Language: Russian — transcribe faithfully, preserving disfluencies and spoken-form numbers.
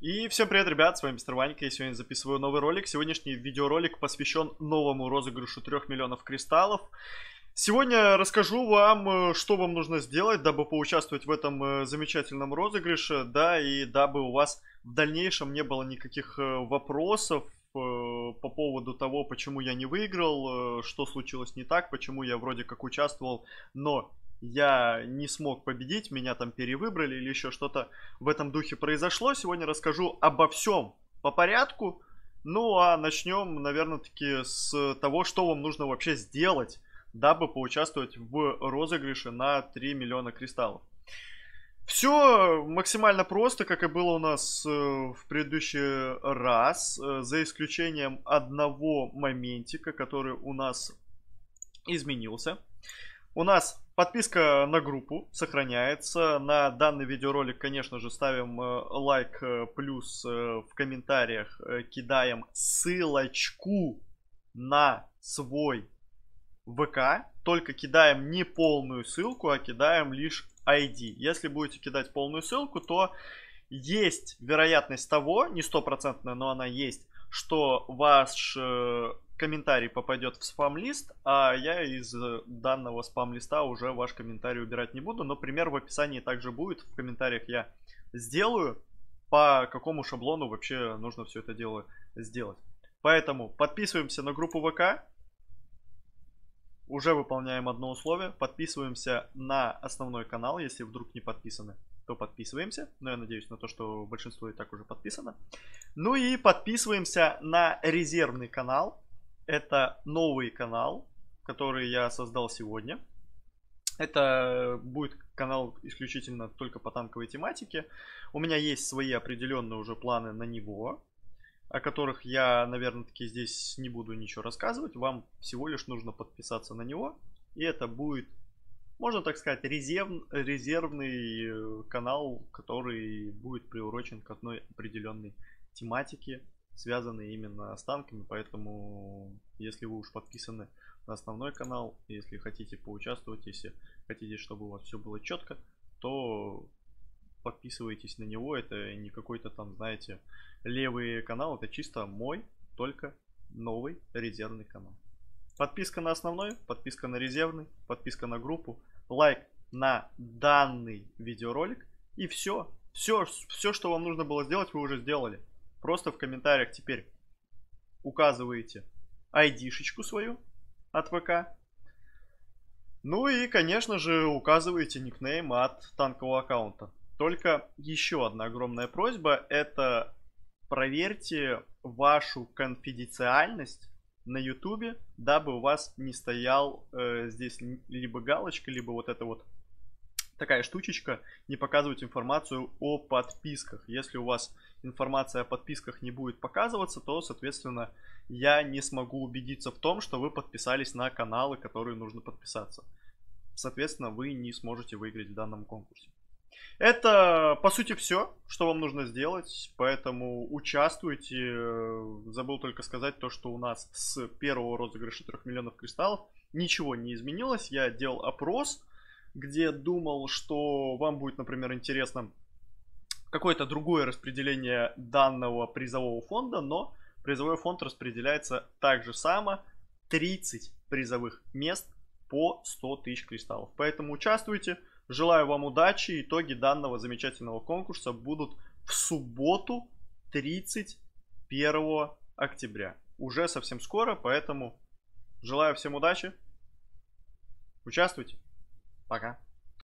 И всем привет, ребят, с вами Мистер Ванька, я сегодня записываю новый ролик. Сегодняшний видеоролик посвящен новому розыгрышу трех миллионов кристаллов. Сегодня расскажу вам, что вам нужно сделать, дабы поучаствовать в этом замечательном розыгрыше, да, и дабы у вас в дальнейшем не было никаких вопросов по поводу того, почему я не выиграл, что случилось не так, почему я вроде как участвовал, но я не смог победить, меня там перевыбрали или еще что-то в этом духе произошло. Сегодня расскажу обо всем по порядку. Ну а начнем, наверное, таки с того, что вам нужно вообще сделать, дабы поучаствовать в розыгрыше на три миллиона кристаллов. Все максимально просто, как и было у нас в предыдущий раз, за исключением одного моментика, который у нас изменился. У нас подписка на группу сохраняется. На данный видеоролик, конечно же, ставим лайк, плюс в комментариях кидаем ссылочку на свой ВК. Только кидаем не полную ссылку, а кидаем лишь ай ди. Если будете кидать полную ссылку, то есть вероятность того, не стопроцентная, но она есть, что ваш комментарий попадет в спам-лист, а я из данного спам-листа уже ваш комментарий убирать не буду. Но пример в описании также будет. В комментариях я сделаю, по какому шаблону вообще нужно все это дело сделать. Поэтому подписываемся на группу ВК. Уже выполняем одно условие. Подписываемся на основной канал. Если вдруг не подписаны, то подписываемся. Но я надеюсь на то, что большинство и так уже подписано. Ну и подписываемся на резервный канал. Это новый канал, который я создал сегодня. Это будет канал исключительно только по танковой тематике. У меня есть свои определенные уже планы на него, о которых я, наверное, таки здесь не буду ничего рассказывать. Вам всего лишь нужно подписаться на него. И это будет, можно так сказать, резерв, резервный канал, который будет приурочен к одной определенной тематике, связанные именно с танками. Поэтому, если вы уж подписаны на основной канал, если хотите поучаствовать, если хотите, чтобы у вас все было четко, то подписывайтесь на него. Это не какой-то там, знаете, левый канал, это чисто мой, только новый резервный канал. Подписка на основной, подписка на резервный, подписка на группу, лайк на данный видеоролик, и все. Все, все, что вам нужно было сделать, вы уже сделали. Просто в комментариях теперь указываете ай ди-шечку свою от ВК. Ну и, конечно же, указываете никнейм от танкового аккаунта. Только еще одна огромная просьба. Это проверьте вашу конфиденциальность на ютубе, дабы у вас не стоял э, здесь либо галочка, либо вот эта вот такая штучечка, не показывать информацию о подписках. Если у вас информация о подписках не будет показываться, то, соответственно, я не смогу убедиться в том, что вы подписались на каналы, которые нужно подписаться. Соответственно, вы не сможете выиграть в данном конкурсе. Это, по сути, все, что вам нужно сделать, поэтому участвуйте. Забыл только сказать то, что у нас с первого розыгрыша трех миллионов кристаллов ничего не изменилось. Я делал опрос, где думал, что вам будет, например, интересно какое-то другое распределение данного призового фонда, но призовой фонд распределяется так же само, тридцать призовых мест по сто тысяч кристаллов. Поэтому участвуйте, желаю вам удачи, итоги данного замечательного конкурса будут в субботу, тридцать первого октября. Уже совсем скоро, поэтому желаю всем удачи, участвуйте. Пока.